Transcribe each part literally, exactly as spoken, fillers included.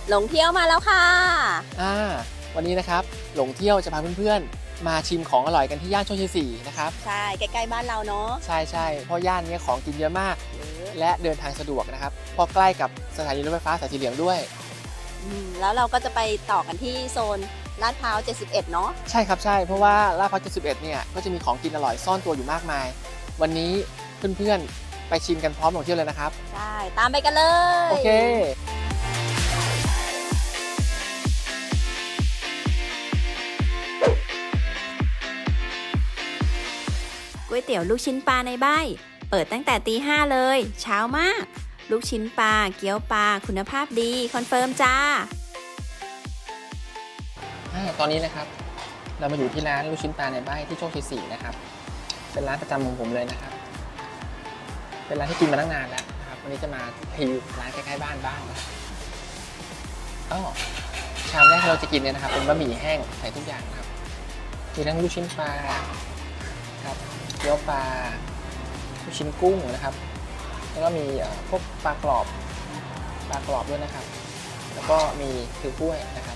หลงเที่ยวมาแล้วค่ะอ่าวันนี้นะครับหลงเที่ยวจะพาเพื่อนๆมาชิมของอร่อยกันที่ย่านโชคชัยสี่นะครับใช่ใกล้ๆบ้านเราเนาะใช่ใช่เพราะย่านนี้ของกินเยอะมากและเดินทางสะดวกนะครับเพราะใกล้กับสถานีรถไฟฟ้าสายสีเหลืองด้วยแล้วเราก็จะไปต่อกันที่โซนลาดพร้าวเจ็ดสิบเอ็ดเนาะใช่ครับใช่เพราะว่าลาดพร้าวเจ็ดสิบเอ็ดเนี่ยก็จะมีของกินอร่อยซ่อนตัวอยู่มากมายวันนี้เพื่อนๆไปชิมกันพร้อมหลงเที่ยวเลยนะครับใช่ตามไปกันเลยโอเคก๋วยเตี๋ยวลูกชิ้นปลาในบ้านเปิดตั้งแต่ตีห้าเลยเช้ามากลูกชิ้นปลาเกี๊ยวปลาคุณภาพดีคอนเฟิร์มจ้าตอนนี้นะครับเรามาอยู่ที่ร้านลูกชิ้นปลาในบ้านที่โชคชัยสี่นะครับเป็นร้านประจำของผมเลยนะครับเป็นร้านที่กินมาตั้งนานแล้วนะครับวันนี้จะมารีวิวร้านใกล้ๆบ้านบ้างนะอ๋อชามแรกที่เราจะกินเนี่ยนะครับเป็นบะหมี่แห้งใส่ทุกอย่างครับมีทั้งลูกชิ้นปลาครับเกี๊ยวปลาลูกชิ้นกุ้งนะครับแล้วก็มีพวกปลากรอบปลากรอบด้วยนะครับแล้วก็มีคือกล้วยนะครับ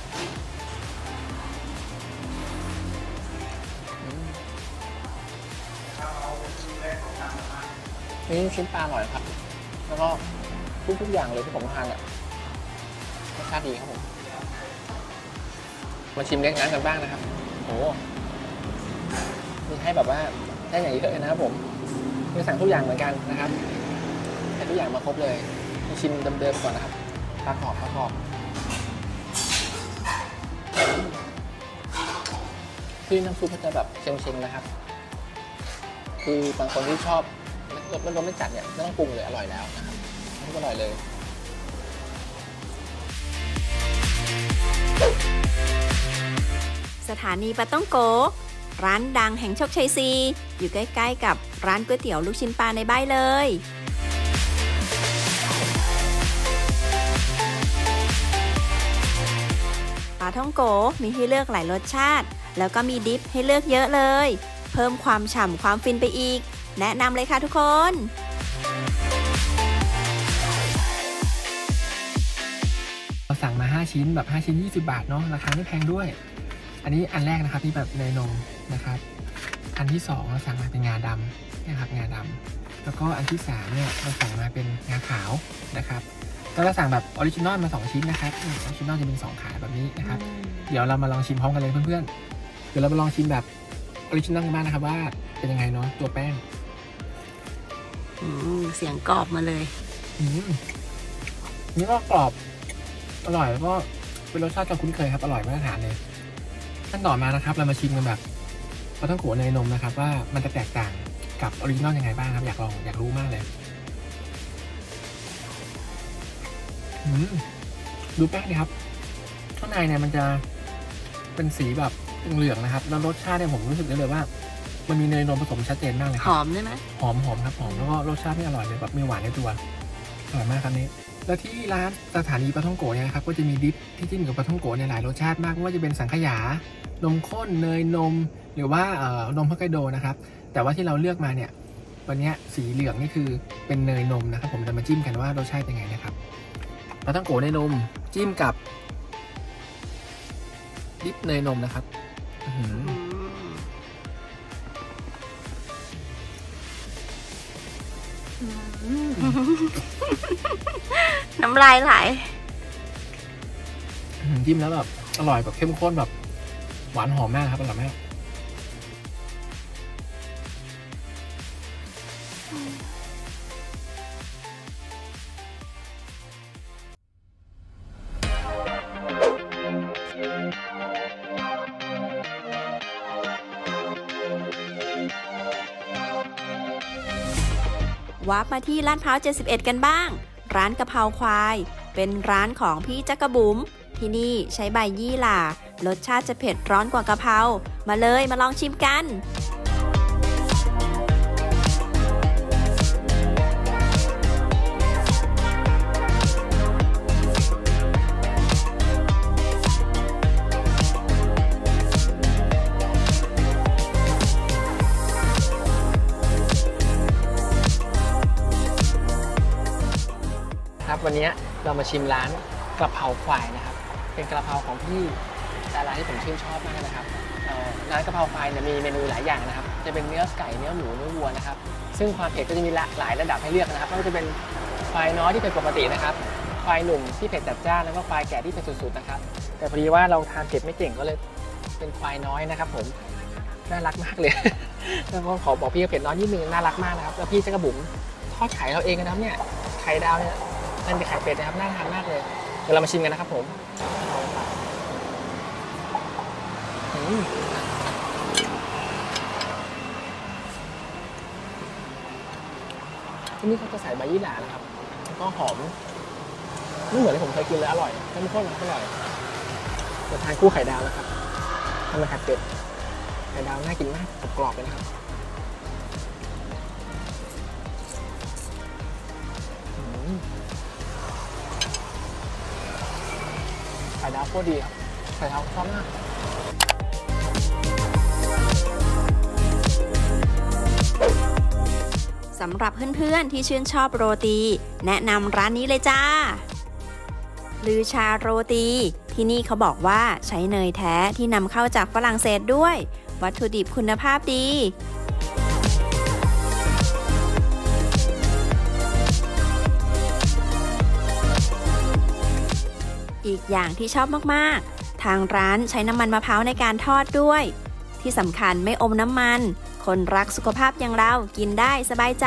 นี่ลูกชิ้นปลาอร่อยครับแล้วก็ทุกทุกอย่างเลยที่ผมทานอ่ะรสชาติดีครับผมมาชิมเล็กน้ำกันบ้างนะครับโอ้มีให้แบบว่าได้อย่างเยอะนะครับผมมีสั่งทุกอย่างเหมือนกันนะครับให้ทุกอย่างมาครบเลยมาชิมเดิมๆก่อนนะครับปลากรอบปลากรอบที่น้ำซุปจะแบบเชงๆนะครับคือบางคนที่ชอบรสมันรสไม่จัดเนี่ยไม่ต้องปรุงเลยอร่อยแล้วนะครับทุกอร่อยเลยสถานีปาต้องโกร้านดังแห่งโชคชัยสี่อยู่ใกล้ๆกับร้านก๋วยเตี๋ยวลูกชิ้นปลาในบ้านเลยปลาท่องโกมีให้เลือกหลายรสชาติแล้วก็มีดิปให้เลือกเยอะเลยเพิ่มความฉ่ำความฟินไปอีกแนะนำเลยค่ะทุกคนเราสั่งมาห้าชิ้นแบบห้าชิ้นยี่สิบบาทเนาะราคาไม่แพงด้วยอันนี้อันแรกนะครับที่แบบเนยนมนะครับอันที่สองเราสั่งมาเป็นงาดำนะครับงาดำแล้วก็อันที่สามเนี่ยเราสั่งมาเป็นงาขาวนะครับแล้วเราสั่งแบบออริจินอลมาสองชิ้นนะครับออริจินอลจะเป็นสองขาแบบนี้นะครับเดี๋ยวเรามาลองชิมพร้อมกันเลยเพื่อนๆเดี๋ยวเรามาลองชิมแบบออริจินอลกันบ้างนะครับว่าเป็นยังไงเนาะตัวแป้งเสียงกรอบมาเลยนี่ก็กรอบอร่อยแล้วก็เป็นรสชาติที่คุ้นเคยครับอร่อยมาตรฐานเลยขั้นต่อมานะครับเรามาชิมกันแบบปลาท่องโกะเนยนมนะครับว่ามันจะแตกต่างกับออริจินอลยังไงบ้างครับอยากลองอยากรู้มากเลยดูแป้งดิครับข้างในเนี่ยมันจะเป็นสีแบบเหลืองนะครับแล้วรสชาติเนี่ยผมรู้สึกได้เลยว่ามันมีเนยนมผสมชัดเจนมากเลยหอมใช่ไหมหอมหอมครับหอมแล้วก็รสชาติที่อร่อยเลยแบบมีหวานในตัวอร่อยมากครับนี้แล้วที่ร้านสถานีปลาท่องโกะเนี่ยครับก็จะมีดิปที่จิ้มกับปลาท่องโกะเนี่ยหลายรสชาติมากไม่ว่าจะเป็นสังขยานมข้นเนยนมหรือว่าเอ่อนมฮอกไกโดนะครับแต่ว่าที่เราเลือกมาเนี่ยวันนี้สีเหลืองนี่คือเป็นเนยนมนะครับผมจะมาจิ้มกันว่ารสชาติเป็นไงนะครับปลาท่องโกะเนยนมจิ้มกับดิปเนยนมนะครับน้ำลายไหลจิ้มแล้วแบบอร่อยแบบเข้มข้นแบบหวานหอมมากครับอร่อยมากวาร์ปมาที่ลาดพร้าวเจ็ดสิบเอ็ดกันบ้างร้านกะเพราควายเป็นร้านของพี่จักรบุ๋มที่นี่ใช้ใบยี่หร่ารสชาติจะเผ็ดร้อนกว่ากะเพรามาเลยมาลองชิมกันวันนี้เรามาชิมร้านกระเพราควายนะครับเป็นกระเพราของพี่ดาราที่ผมชื่นชอบมากนะครับร้านกระเพราควายเนี่ยมีเมนูหลายอย่างนะครับจะเป็นเนื้อไก่เนื้อหมูเนื้อวัวนะครับซึ่งความเผ็ดก็จะมีหลายระดับให้เลือกนะครับไม่ว่าจะเป็นควายน้อยที่เป็นปกตินะครับควายหนุ่มที่เผ็ดจัดจ้านแล้วก็ควายแก่ที่เผ็ดสุดๆนะครับแต่พอดีว่าเราทานเผ็ดไม่เก่งก็เลยเป็นควายน้อยนะครับผมน่ารักมากเลยแล้วก็ขอบอกพี่เผ็ดน้อยนิดนึงน่ารักมากนะครับแล้วพี่จักรบุ๋มทอดไข่เราเองนะครับเนี่ยไข่ดาวเนี่ยนั่นเป็นไข่เป็ดนะครับน่าทานมากเลยเดี๋ยวเรามาชิมกันนะครับผมที่นี่เขาจะใส่ใบยี่หร่านะครับแล้วก็หอมไม่เหมือนที่ผมเคยกินเลยอร่อยเข้มข้นอร่อยจะทานคู่ไข่ดาวนะครับทำเป็นไข่เป็ดไข่ดาวน่ากินมากกรอบๆเลยนะครับไข่ดาวโคตรดีครับไข่ดาวชอบมากสำหรับเพื่อนๆที่ชื่นชอบโรตีแนะนำร้านนี้เลยจ้าลือชาโรตีที่นี่เขาบอกว่าใช้เนยแท้ที่นำเข้าจากฝรั่งเศสด้วยวัตถุดิบคุณภาพดีอีกอย่างที่ชอบมากๆทางร้านใช้น้ำมันมะพร้าวในการทอดด้วยที่สำคัญไม่อมน้ำมันคนรักสุขภาพอย่างเรากินได้สบายใจ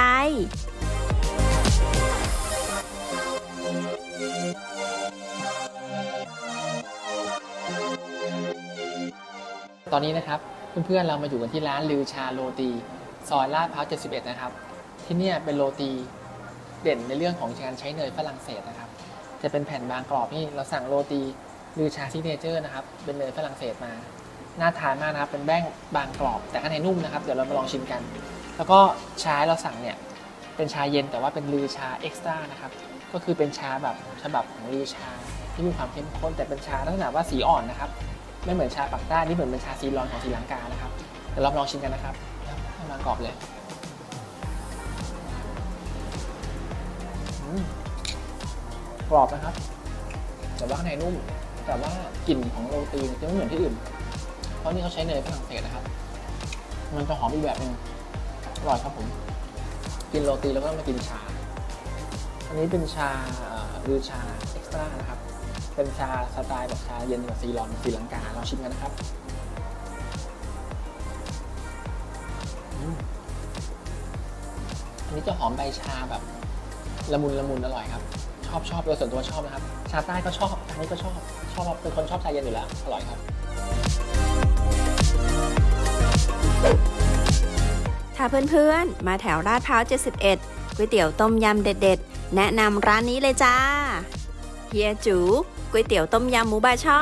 ตอนนี้นะครับเพื่อนๆเรามาอยู่กันที่ร้านลือชาโรตีซอยลาดพร้าวเจ็ดสิบเอ็ดนะครับที่นี่เป็นโรตีเด่นในเรื่องของการใช้เนยฝรั่งเศสนะครับจะเป็นแผ่นบางกรอบนี่เราสั่งโรตีลือชาซิกเนเจอร์นะครับเป็นเนยฝรั่งเศสมาน่าทานมากนะครับเป็นแป้งบางกรอบแต่ข้างในนุ่มนะครับเดี๋ยวเรามาลองชิมกันแล้วก็ชาเราสั่งเนี่ยเป็นชาเย็นแต่ว่าเป็นลือชาเอ็กซ์ตร้านะครับก็คือเป็นชาแบบฉบับของลือชาที่มีความเข้มข้นแต่เป็นชาลักษณะว่าสีอ่อนนะครับไม่เหมือนชาปักใต้นี่เหมือนเป็นชาซีรอนของศรีลังกานะครับเดี๋ยวเราลองชิมกันนะครับให้บางกรอบเลยกรอบนะครับแต่ว่าข้างในนุ่มแต่ว่ากลิ่นของโรตีจะไม่เหมือนที่อื่นเพราะนี่เขาใช้เนยฝรั่งเศสนะครับมันจะหอมอีกแบบหนึ่งอร่อยครับผมกินโรตีแล้วก็มากินชาอันนี้เป็นชาลือชาเอ็กซ์ตร้านะครับเป็นชาสไตล์แบบชาเย็นแบบซีรอนศรีลังกาเราชิมกันนะครับอันนี้จะหอมใบชาแบบละมุนละมุนอร่อยครับชอบชอบโดยส่วนตัวชอบนะครับชาใต้ก็ชอบอันนี้ก็ชอบชอบเป็นคนชอบชาเย็นอยู่แล้วอร่อยครับถ้าเพื่อนๆมาแถวลาดพร้าวเจ็ดสิบเอ็ดก๋วยเตี๋ยวต้มยำเด็ดๆแนะนำร้านนี้เลยจ้าเฮียจูก๋วยเตี๋ยวต้มยำหมูบาช่อ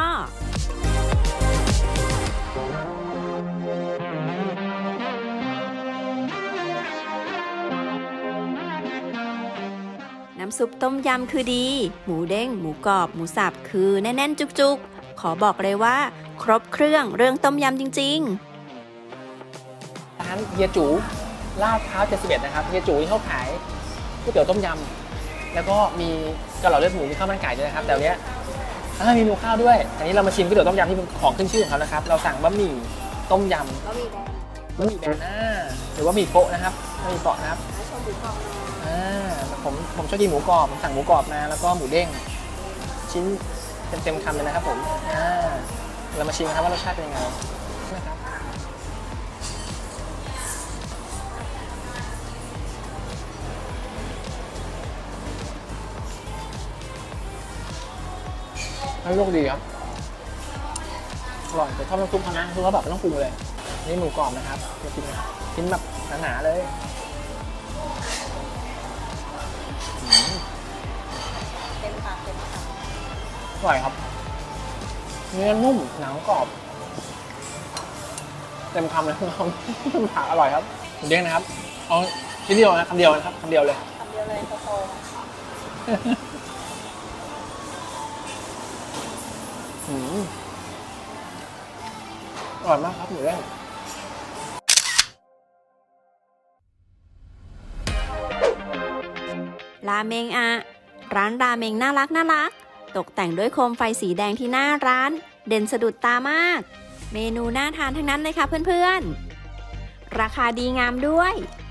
น้ำซุปต้มยำคือดีหมูเด้งหมูกรอบหมูสับคือแน่นๆจุกๆขอบอกเลยว่าครบเครื่องเรื่องต้มยำจริงๆร้านเฮียจูลาดพร้าวเจ็ดสิบเอ็ดนะครับเฮียจูที่เขาขายก๋วยเตี๋ยวต้มยำแล้วก็มีกะเหล่าเลือดหมูมีข้าวมันไก่ด้วยนะครับแต่เนี้ยมีหมูข้าวด้วยอันนี้เรามาชิมก๋วยเตี๋ยวต้มยำที่เป็นของขึ้นชื่อของเขานะครับเราสั่งบะหมี่ต้มยำบะหมี่แบนบะหมี่แบนอ่าหรือว่าหมี่โปะนะครับบะหมี่เปาะนะครับชอบหมูกรอบอ่าผมผมชอบกินหมูกรอบผมสั่งหมูกรอบมาแล้วก็หมูเด้งชิ้นเต็มๆคำเลยนะครับผมอ่าเรามาชิมกันครับว่ารสชาติเป็นยังไงนะครับให้โลกดีครับอร่อยแต่ชอบน้ำซุปเขานะคือเขาแบบไม่ต้องปรุงเลยนี่หมูกรอบนะครับจะกินกินแบบหนาๆเลยเต็มปากเต็มคำอร่อยครับเนื้อนุ่มหนังกรอบเต็มคำเลยครับเต็มปากอร่อยครับเด้งนะครับเอาชิ้นเดียวนะคำเดียวนะครับคำเดียวเลยคำเดียวเลยโตอร่อยมากครับหมูเด้งราเมงอะร้านราเมงน่ารักน่ารักตกแต่งด้วยโคมไฟสีแดงที่หน้าร้านเด่นสะดุดตามาก เมนูน่าทานทั้งนั้นเลยค่ะเพื่อนๆราคาดีงามด้วย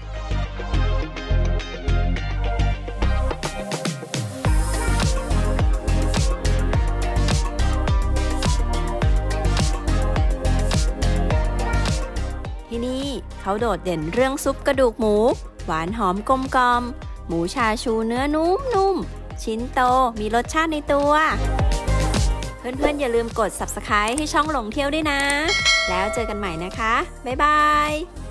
ที่นี่เขาโดดเด่นเรื่องซุปกระดูกหมูหวานหอมกลมกลอมหมูชาชูเนื้อนุ่มๆชิ้นโตมีรสชาติในตัวเพื่อนๆอย่าลืมกด ซับสไครบ์ ให้ช่องหลงเที่ยวด้วยนะแล้วเจอกันใหม่นะคะบ๊ายบาย